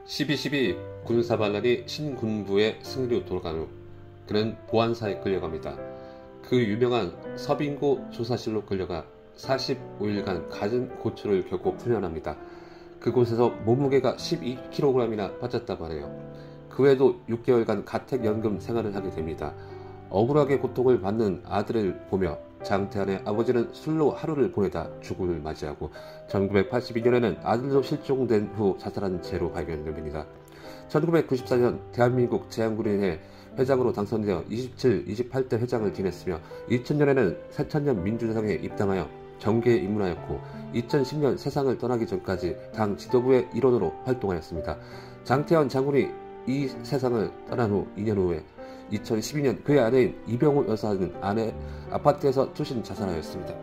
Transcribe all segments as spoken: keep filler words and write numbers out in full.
십이 십이 군사반란이 신군부의 승리로 돌아간 후 그는 보안사에 끌려갑니다. 그 유명한 서빙고 조사실로 끌려가 사십오 일간 갖은 고초를 겪고 풀려납니다. 그곳에서 몸무게가 십이 킬로그램이나 빠졌다고 하네요. 그 외에도 육 개월간 가택연금 생활을 하게 됩니다. 억울하게 고통을 받는 아들을 보며 장태환의 아버지는 술로 하루를 보내다 죽음을 맞이하고 천구백팔십이 년에는 아들도 실종된 후 자살한 채로 발견됩니다. 천구백구십사 년 대한민국 제한군인회 회장으로 당선되어 이십칠, 이십팔 대 회장을 지냈으며 이천 년에는 새천년 민주당에 입당하여 정계에 입문하였고 이천십 년 세상을 떠나기 전까지 당 지도부의 일원으로 활동하였습니다. 장태환 장군이 이 세상을 떠난 후 이 년 후에 이천십이 년 그의 아내인 이병호 여사는 아내 아파트에서 투신 자살하였습니다.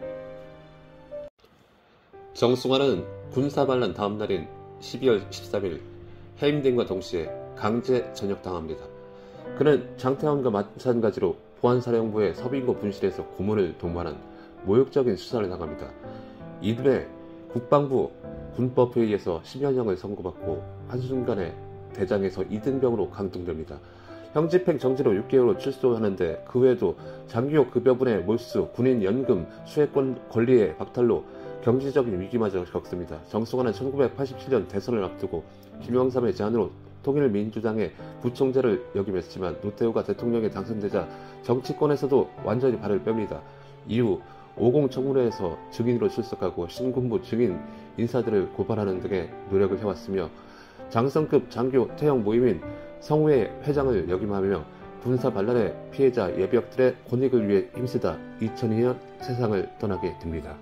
정승환은 군사반란 다음 날인 십이월 십삼일 해임됨과 동시에 강제 전역당합니다. 그는 장태환과 마찬가지로 보안사령부의 서빙고 분실에서 고문을 동반한 모욕적인 수사를 당합니다. 이듬해 국방부 군법회의에서 심연형을 선고받고 한순간에 대장에서 이등병으로 강등됩니다. 형집행 정지로 육 개월로 출소하는데 그 외에도 장교 급여분의 몰수, 군인 연금, 수혜권 권리의 박탈로 경제적인 위기마저 겪습니다. 정승환은 천구백팔십칠 년 대선을 앞두고 김영삼의 제안으로 통일민주당의 부총재를 역임했지만 노태우가 대통령에 당선되자 정치권에서도 완전히 발을 뺍니다. 이후 오공 청문회에서 증인으로 출석하고 신군부 증인 인사들을 고발하는 등의 노력을 해왔으며 장성급 장교 태형 모임인 성회 회장을 역임하며 군사반란의 피해자 예비역들의 권익을 위해 힘쓰다 이천이 년 세상을 떠나게 됩니다.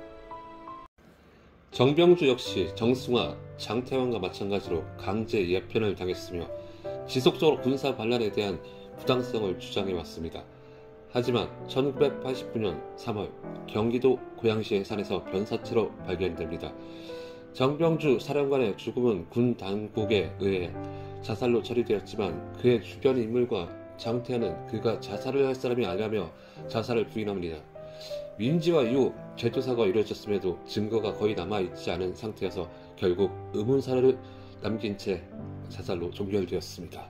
정병주 역시 정승화, 장태환과 마찬가지로 강제 예편을 당했으며 지속적으로 군사반란에 대한 부당성을 주장해왔습니다. 하지만 천구백팔십구 년 삼월 경기도 고양시 해산에서 변사체로 발견됩니다. 정병주 사령관의 죽음은 군 당국에 의해 자살로 처리되었지만 그의 주변 인물과 장태환은 그가 자살을 할 사람이 아니라며 자살을 부인합니다. 민지와 이후 재조사가 이루어졌음에도 증거가 거의 남아있지 않은 상태여서 결국 의문사를 남긴 채 자살로 종결되었습니다.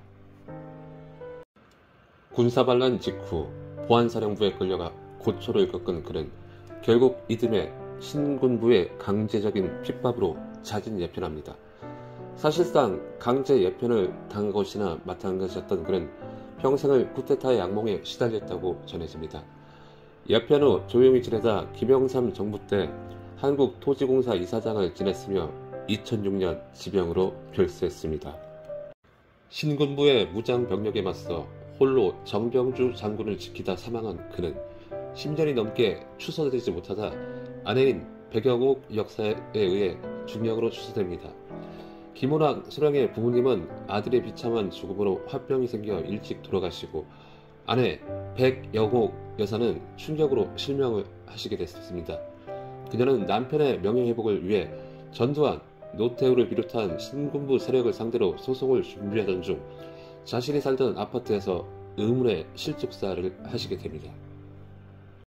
군사반란 직후 보안사령부에 끌려가 고초를 겪은 그는 결국 이듬해 신군부의 강제적인 핍박으로 자진 예편합니다. 사실상 강제 예편을 당한 것이나 마찬가지였던 그는 평생을 쿠데타의 악몽에 시달렸다고 전해집니다. 예편 후 조용히 지내다 김영삼 정부 때 한국토지공사 이사장을 지냈으며 이천육 년 지병으로 별세했습니다. 신군부의 무장병력에 맞서 홀로 정병주 장군을 지키다 사망한 그는 십 년이 넘게 추서되지 못하다 아내인 백영옥 역사에 의해 중령으로 추서됩니다. 김호랑 소령의 부모님은 아들의 비참한 죽음으로 화병이 생겨 일찍 돌아가시고 아내 백영옥 여사는 충격으로 실명을 하시게 됐습니다. 그녀는 남편의 명예회복을 위해 전두환, 노태우를 비롯한 신군부 세력을 상대로 소송을 준비하던 중 자신이 살던 아파트에서 의문의 실족사를 하시게 됩니다.